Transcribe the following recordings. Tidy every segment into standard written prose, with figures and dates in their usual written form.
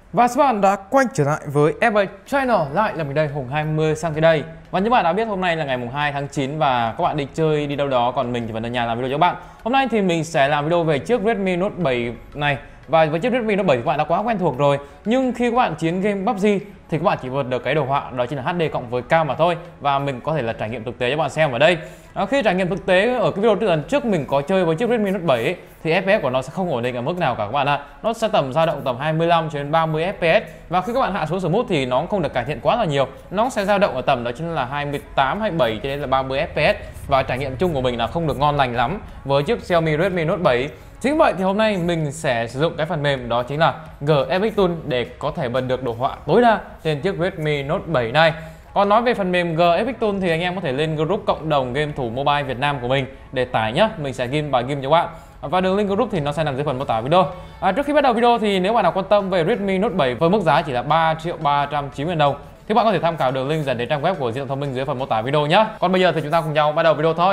Và các bạn đã quay trở lại với FA Channel, lại là mình đây, Hùng 20 sang tới đây. Và như bạn đã biết hôm nay là ngày mùng 2 tháng 9 và các bạn đi chơi đi đâu đó, còn mình thì vẫn ở nhà làm video cho các bạn. Hôm nay thì mình sẽ làm video về chiếc Redmi Note 7 này. Và với chiếc Redmi Note 7 thì các bạn đã quá quen thuộc rồi. Nhưng khi các bạn chiến game PUBG thì các bạn chỉ vượt được cái đồ họa đó chính là HD cộng với cao mà thôi. Và mình có thể là trải nghiệm thực tế cho bạn xem ở đây. Khi trải nghiệm thực tế ở cái video lần trước mình có chơi với chiếc Redmi Note 7 ấy, thì FPS của nó sẽ không ổn định ở mức nào cả các bạn ạ. Nó sẽ dao động tầm 25 cho đến 30 FPS. Và khi các bạn hạ xuống smooth thì nó không được cải thiện quá là nhiều. Nó sẽ dao động ở tầm đó chính là 28, 27 cho đến là 30 FPS. Và trải nghiệm chung của mình là không được ngon lành lắm với chiếc Xiaomi Redmi Note 7. Chính vậy thì hôm nay mình sẽ sử dụng cái phần mềm đó chính là GFX Tool để có thể bật được đồ họa tối đa trên chiếc Redmi Note 7 này. Còn nói về phần mềm GFX Tool thì anh em có thể lên group cộng đồng game thủ mobile Việt Nam của mình để tải nhé. Mình sẽ ghim bài ghim cho các bạn. Và đường link group thì nó sẽ nằm dưới phần mô tả video. Trước khi bắt đầu video thì nếu bạn nào quan tâm về Redmi Note 7 với mức giá chỉ là 3.390.000 đồng thì bạn có thể tham khảo đường link dẫn đến trang web của di động thông minh dưới phần mô tả video nhé. Còn bây giờ thì chúng ta cùng nhau bắt đầu video thôi.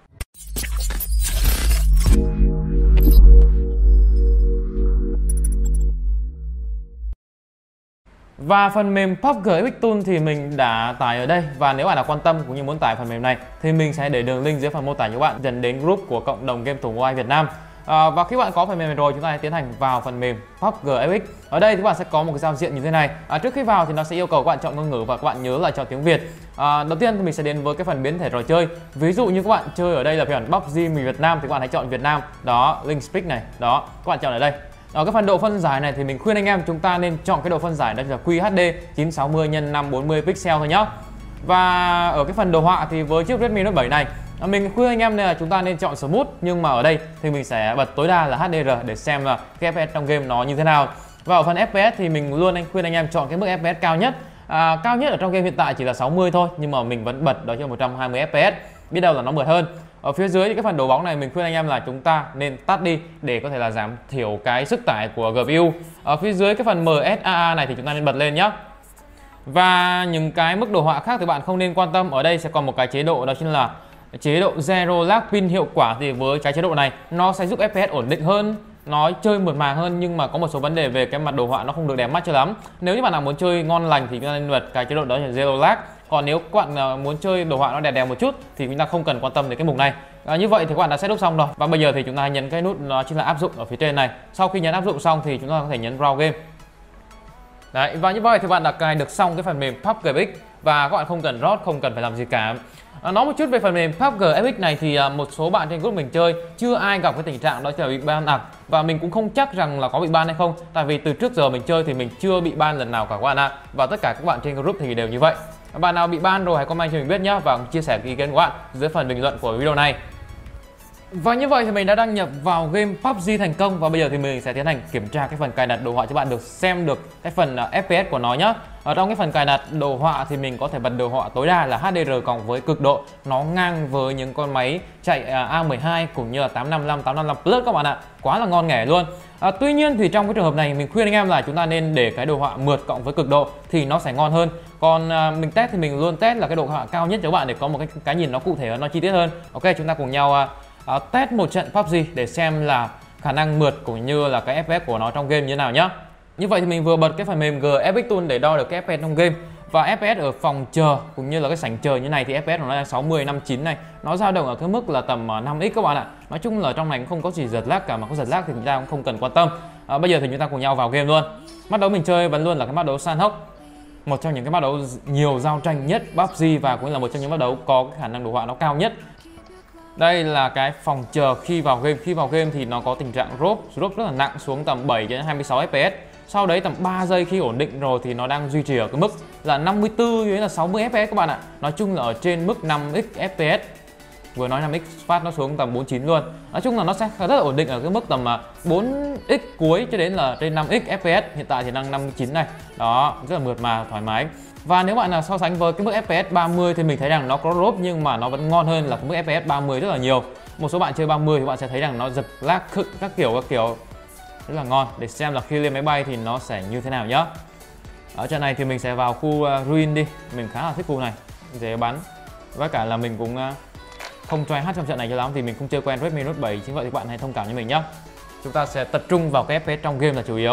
Và phần mềm PUBG GFX Tool thì mình đã tải ở đây. Và nếu bạn nào quan tâm cũng như muốn tải phần mềm này thì mình sẽ để đường link dưới phần mô tả cho các bạn dẫn đến group của cộng đồng game thủ mobile Việt Nam. Và khi bạn có phần mềm này rồi, chúng ta sẽ tiến hành vào phần mềm PUBG GFX. Ở đây thì các bạn sẽ có một cái giao diện như thế này. Trước khi vào thì nó sẽ yêu cầu các bạn chọn ngôn ngữ và các bạn nhớ là chọn tiếng Việt. Đầu tiên thì mình sẽ đến với cái phần biến thể trò chơi. Ví dụ như các bạn chơi ở đây là phiên bản PUBG người Việt Nam thì các bạn hãy chọn Việt Nam. Đó, link speak này. Đó, các bạn chọn ở đây. Ở cái phần độ phân giải này thì mình khuyên anh em chúng ta nên chọn cái độ phân giải đó là QHD 960 x 540 pixel thôi nhá. Và ở cái phần đồ họa thì với chiếc Redmi Note 7 này mình khuyên anh em là chúng ta nên chọn smooth, nhưng mà ở đây thì mình sẽ bật tối đa là HDR để xem là cái FPS trong game nó như thế nào. Và ở phần FPS thì mình luôn khuyên anh em chọn cái mức FPS cao nhất. Cao nhất ở trong game hiện tại chỉ là 60 thôi, nhưng mà mình vẫn bật đó cho 120 FPS. Biết đâu là nó mượt hơn. Ở phía dưới thì cái phần đồ bóng này mình khuyên anh em là chúng ta nên tắt đi để có thể là giảm thiểu cái sức tải của GPU. Ở phía dưới cái phần MSAA này thì chúng ta nên bật lên nhé. Và những cái mức đồ họa khác thì bạn không nên quan tâm. Ở đây sẽ còn một cái chế độ đó chính là chế độ Zero Lag Pin hiệu quả. Thì với cái chế độ này nó sẽ giúp FPS ổn định hơn, nó chơi mượt mà hơn, nhưng mà có một số vấn đề về cái mặt đồ họa nó không được đẹp mắt cho lắm. Nếu như bạn nào muốn chơi ngon lành thì chúng ta nên bật cái chế độ đó là Zero Lag. Còn nếu các bạn muốn chơi đồ họa nó đẹp đẹp một chút thì chúng ta không cần quan tâm đến cái mục này. Như vậy thì các bạn đã setup xong rồi. Và bây giờ thì chúng ta nhấn cái nút đó chính là áp dụng ở phía trên này. Sau khi nhấn áp dụng xong thì chúng ta có thể nhấn Browse Game. Đấy, và như vậy thì bạn đã cài được xong cái phần mềm PUBG GFX và các bạn không cần rót, không cần phải làm gì cả. Nói một chút về phần mềm PUBG GFX này thì một số bạn trên group mình chơi chưa ai gặp cái tình trạng đó là bị ban ạc, và mình cũng không chắc rằng là có bị ban hay không, tại vì từ trước giờ mình chơi thì mình chưa bị ban lần nào cả các bạn ạ. Và tất cả các bạn trên group thì đều như vậy. Bạn nào bị ban rồi hãy comment cho mình biết nhé, và chia sẻ ý kiến của bạn dưới phần bình luận của video này. Và như vậy thì mình đã đăng nhập vào game PUBG thành công, và bây giờ thì mình sẽ tiến hành kiểm tra cái phần cài đặt đồ họa cho bạn được xem được cái phần FPS của nó nhé. Ở trong cái phần cài đặt đồ họa thì mình có thể bật đồ họa tối đa là HDR cộng với cực độ, nó ngang với những con máy chạy A12 cũng như là 855, 855 Plus các bạn ạ. Quá là ngon nghẻ luôn. Tuy nhiên thì trong cái trường hợp này mình khuyên anh em là chúng ta nên để cái đồ họa mượt cộng với cực độ thì nó sẽ ngon hơn. Còn mình test thì mình luôn test là cái độ họa cao nhất cho các bạn để có một cái nhìn nó cụ thể hơn, nó chi tiết hơn. Ok, chúng ta cùng nhau test một trận PUBG để xem là khả năng mượt cũng như là cái FPS của nó trong game như thế nào nhá. Như vậy thì mình vừa bật cái phần mềm GFX Tool để đo được cái FPS trong game, và FPS ở phòng chờ cũng như là cái sảnh chờ như này thì FPS của nó là 60, 59 này, nó dao động ở cái mức là tầm 5x các bạn ạ. Nói chung là trong này cũng không có gì giật lag cả, mà có giật lag thì chúng ta cũng không cần quan tâm. Bây giờ thì chúng ta cùng nhau vào game luôn. Mắt đấu mình chơi vẫn luôn là cái mắt đấu Sanhok, một trong những cái mắt đấu nhiều giao tranh nhất PUBG và cũng là một trong những mắt đấu có cái khả năng đồ họa nó cao nhất. Đây là cái phòng chờ khi vào game. Khi vào game thì nó có tình trạng drop rất là nặng xuống tầm 7 đến 26 FPS. Sau đấy tầm 3 giây khi ổn định rồi thì nó đang duy trì ở cái mức là 54 đến là 60 FPS các bạn ạ. Nói chung là ở trên mức 5x FPS. Vừa nói 5x phát nó xuống tầm 49 luôn. Nói chung là nó sẽ rất là ổn định ở cái mức tầm 4x cuối cho đến là trên 5x FPS. Hiện tại thì đang 59 này. Đó, rất là mượt mà, thoải mái. Và nếu bạn nào so sánh với cái mức FPS 30 thì mình thấy rằng nó có drop nhưng mà nó vẫn ngon hơn là cái mức FPS 30 rất là nhiều. Một số bạn chơi 30 thì bạn sẽ thấy rằng nó giật lag các kiểu rất là ngon. Để xem là khi lên máy bay thì nó sẽ như thế nào nhá. Ở trận này thì mình sẽ vào khu ruin đi. Mình khá là thích khu này, dễ bắn. Với cả là mình cũng không try hát trong trận này cho lắm vì mình không chơi quen Redmi Note 7. Chính vậy thì bạn hãy thông cảm cho mình nhé. Chúng ta sẽ tập trung vào cái FPS trong game là chủ yếu.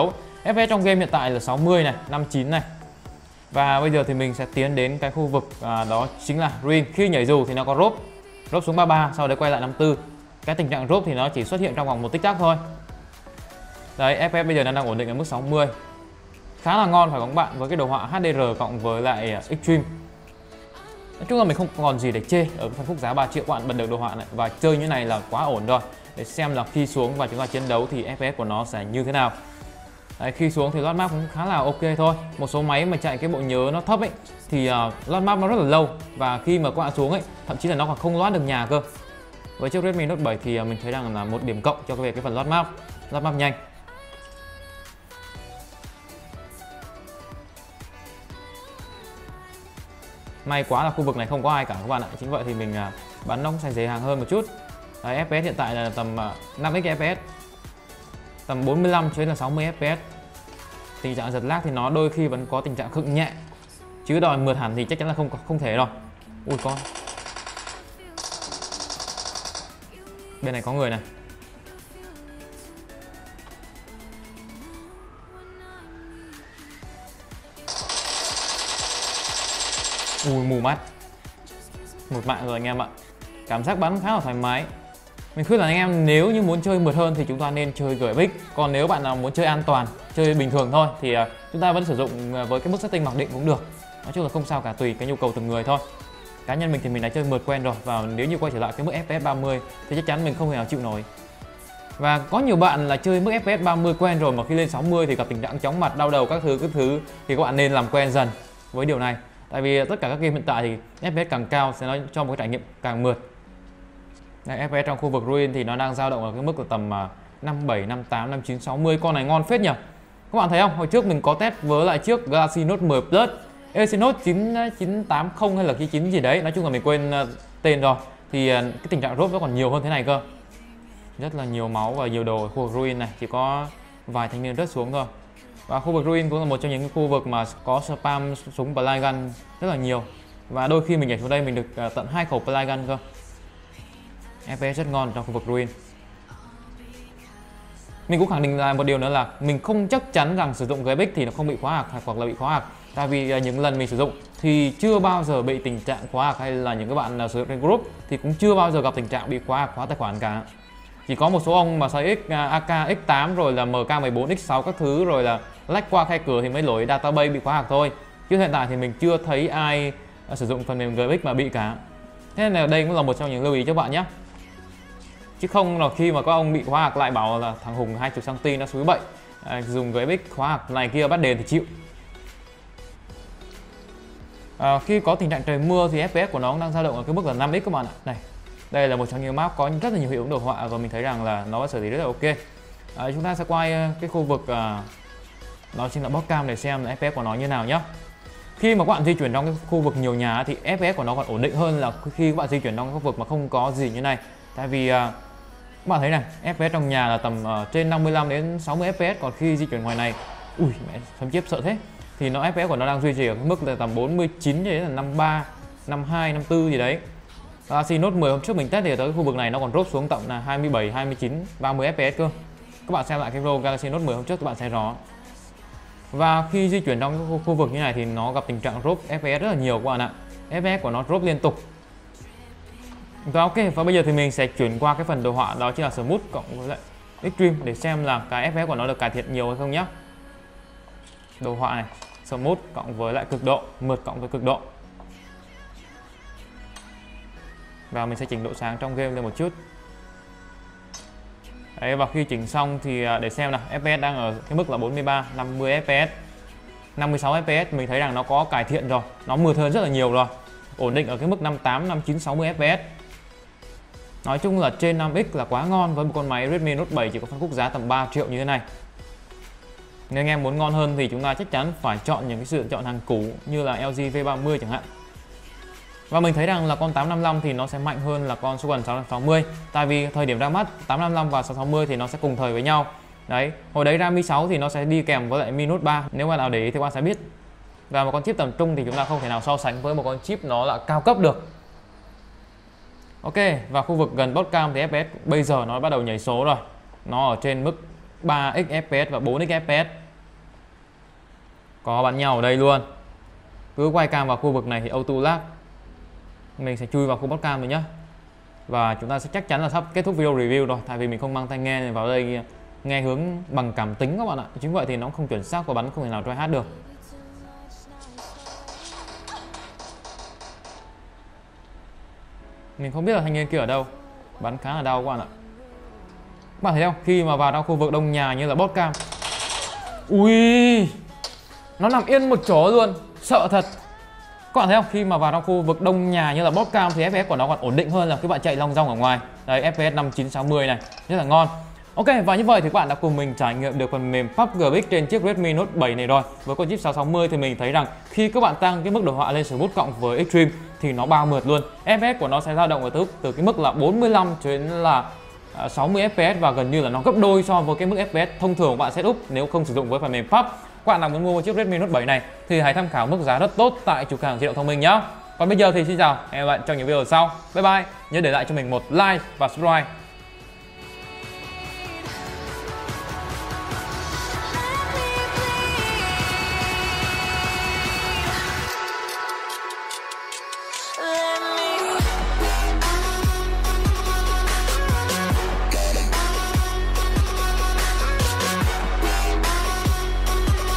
FPS trong game hiện tại là 60 này, 59 này. Và bây giờ thì mình sẽ tiến đến cái khu vực đó chính là Ruin. Khi nhảy dù thì nó có drop xuống 33, sau đấy quay lại 54. Cái tình trạng drop thì nó chỉ xuất hiện trong vòng một tích tắc thôi. Đấy, FPS bây giờ nó đang ổn định ở mức 60. Khá là ngon phải không các bạn, với cái đồ họa HDR cộng với lại Extreme. Nói chung là mình không còn gì để chê ở cái phân khúc giá 3 triệu. Các bạn bật được đồ họa này và chơi như này là quá ổn rồi. Để xem là khi xuống và chúng ta chiến đấu thì FPS của nó sẽ như thế nào. Đấy, khi xuống thì load map cũng khá là ok thôi. Một số máy mà chạy cái bộ nhớ nó thấp ấy thì load map nó rất là lâu. Và khi mà các bạn xuống ấy, thậm chí là nó còn không load được nhà cơ. Với chiếc Redmi Note 7 thì mình thấy rằng là một điểm cộng cho về cái phần load map nhanh. May quá là khu vực này không có ai cả các bạn ạ. Chính vậy thì mình bắn nó cũng sẽ dễ dàng hơn một chút. Đấy, FPS hiện tại là tầm 5x FPS, tầm 45 cho đến là 60 FPS. Tình trạng giật lag thì nó đôi khi vẫn có tình trạng khựng nhẹ, chứ đòi mượt hẳn thì chắc chắn là không thể rồi. Ui con, bên này có người này. Ui mù mắt, một mạng rồi anh em ạ. Cảm giác bắn khá là thoải mái. Mình khuyên là anh em nếu như muốn chơi mượt hơn thì chúng ta nên chơi GFX. Còn nếu bạn nào muốn chơi an toàn, chơi bình thường thôi thì chúng ta vẫn sử dụng với cái mức setting mặc định cũng được. Nói chung là không sao cả, tùy cái nhu cầu từng người thôi. Cá nhân mình thì mình đã chơi mượt quen rồi, và nếu như quay trở lại cái mức FPS 30 thì chắc chắn mình không thể nào chịu nổi. Và có nhiều bạn là chơi mức FPS 30 quen rồi mà khi lên 60 thì gặp tình trạng chóng mặt, đau đầu các thứ thì các bạn nên làm quen dần với điều này. Tại vì tất cả các game hiện tại thì FPS càng cao sẽ nói cho một cái trải nghiệm càng mượt. Đây, FPS trong khu vực Ruin thì nó đang dao động ở cái mức là tầm 57, 58, 59, 60. Con này ngon phết nhỉ. Các bạn thấy không? Hồi trước mình có test với lại chiếc Galaxy Note 10 Plus, Exynos 9980 hay là cái 9 gì đấy, nói chung là mình quên tên rồi. Thì cái tình trạng drop nó còn nhiều hơn thế này cơ. Rất là nhiều máu và nhiều đồ ở khu vực Ruin này, chỉ có vài thanh niên rớt xuống thôi. Và khu vực Ruin cũng là một trong những khu vực mà có spam súng Plygun rất là nhiều. Và đôi khi mình nhảy xuống đây mình được tận 2 khẩu Plygun cơ. FPS rất ngon trong khu vực Ruin. Mình cũng khẳng định là một điều nữa là mình không chắc chắn rằng sử dụng GFX thì nó không bị khóa hạc hoặc là bị khóa hạc. Tại vì những lần mình sử dụng thì chưa bao giờ bị tình trạng khóa hạc, hay là những các bạn sử dụng trên group thì cũng chưa bao giờ gặp tình trạng bị khóa hạc, khóa tài khoản cả. Chỉ có một số ông mà xài AK X8 rồi là MK14 X6 các thứ rồi là lách qua khe cửa thì mới lỗi database bị khóa hạc thôi. Chứ hiện tại thì mình chưa thấy ai sử dụng phần mềm GFX mà bị cả. Thế nên là đây cũng là một trong những lưu ý cho bạn nhé. Chứ không là khi mà các ông bị khóa hạc lại bảo là thằng Hùng 20cm nó xúi bậy, dùng GFX khóa hạc này kia bắt đền thì chịu. Khi có tình trạng trời mưa thì FPS của nó cũng đang dao động ở cái mức là 5x các bạn ạ. Này, đây là một trong những map có rất là nhiều hiệu ứng đồ họa và mình thấy rằng là nó xử lý rất là ok. Chúng ta sẽ quay cái khu vực đó chính là boss cam để xem là FPS của nó như nào nhé. Khi mà các bạn di chuyển trong cái khu vực nhiều nhà thì FPS của nó còn ổn định hơn là khi các bạn di chuyển trong cái khu vực mà không có gì như này. Tại vì các bạn thấy này, FPS trong nhà là tầm trên 55 đến 60 FPS, còn khi di chuyển ngoài này, ui mẹ sấm chếp sợ thế, thì nó FPS của nó đang duy trì ở cái mức là tầm 49 đến là 53, 52, 54 gì đấy. Galaxy Note 10 hôm trước mình test thì tới cái khu vực này nó còn drop xuống tầm là 27, 29, 30 FPS cơ. Các bạn xem lại cái video Galaxy Note 10 hôm trước các bạn sẽ rõ. Và khi di chuyển trong cái khu vực như này thì nó gặp tình trạng drop FPS rất là nhiều các bạn ạ. FPS của nó drop liên tục. Và ok, và bây giờ thì mình sẽ chuyển qua cái phần đồ họa đó chính là Smooth cộng với lại Extreme để xem là cái FPS của nó được cải thiện nhiều hay không nhé. Đồ họa này, Smooth cộng với lại cực độ, mượt cộng với cực độ. Và mình sẽ chỉnh độ sáng trong game lên một chút. Đấy, và khi chỉnh xong thì để xem nào, FPS đang ở cái mức là 43, 50 FPS, 56 FPS, mình thấy rằng nó có cải thiện rồi, nó mượt hơn rất là nhiều rồi. Ổn định ở cái mức 58, 59, 60 FPS. Nói chung là trên 5x là quá ngon với một con máy Redmi Note 7 chỉ có phân khúc giá tầm 3 triệu như thế này. Nếu anh em muốn ngon hơn thì chúng ta chắc chắn phải chọn những cái sự lựa chọn hàng cũ như là LG V30 chẳng hạn. Và mình thấy rằng là con 855 thì nó sẽ mạnh hơn là con Snapdragon 660. Tại vì thời điểm ra mắt 855 và 660 thì nó sẽ cùng thời với nhau. Đấy, hồi đấy ra Mi 6 thì nó sẽ đi kèm với lại Mi Note 3. Nếu mà nào để ý thì các bạn sẽ biết. Và một con chip tầm trung thì chúng ta không thể nào so sánh với một con chip nó là cao cấp được. Ok, và khu vực gần boss cam thì FPS bây giờ nó bắt đầu nhảy số rồi. Nó ở trên mức 3x FPS và 4x FPS. Có bắn nhau ở đây luôn. Cứ quay cam vào khu vực này thì auto lag. Mình sẽ chui vào khu bot cam rồi nhá. Và chúng ta sẽ chắc chắn là sắp kết thúc video review rồi. Tại vì mình không mang tai nghe vào đây nghe hướng bằng cảm tính các bạn ạ. Chính vậy thì nó không chuẩn xác và bắn không thể nào try hát được. Mình không biết là thanh niên kia ở đâu. Bắn khá là đau các bạn ạ. Các bạn thấy không? Khi mà vào trong khu vực đông nhà như là bot cam. Ui, nó nằm yên một chỗ luôn. Sợ thật. Các bạn thấy không? Khi mà vào trong khu vực đông nhà như là bot cam thì FPS của nó còn ổn định hơn là các bạn chạy long dong ở ngoài. Đây, FPS 5960 này, rất là ngon. Ok, và như vậy thì các bạn đã cùng mình trải nghiệm được phần mềm PUBG trên chiếc Redmi Note 7 này rồi. Với con chip 660 thì mình thấy rằng khi các bạn tăng cái mức đồ họa lên Smooth cộng với Extreme thì nó bao mượt luôn. FPS của nó sẽ dao động ở từ cái mức là 45 cho đến là 60 FPS và gần như là nó gấp đôi so với cái mức FPS thông thường bạn setup nếu không sử dụng với phần mềm PUBG. Các bạn nào muốn mua một chiếc Redmi Note 7 này thì hãy tham khảo mức giá rất tốt tại chủ cửa hàng di động thông minh nhé. Còn bây giờ thì xin chào, hẹn gặp lại trong những video sau. Bye bye. Nhớ để lại cho mình một like và subscribe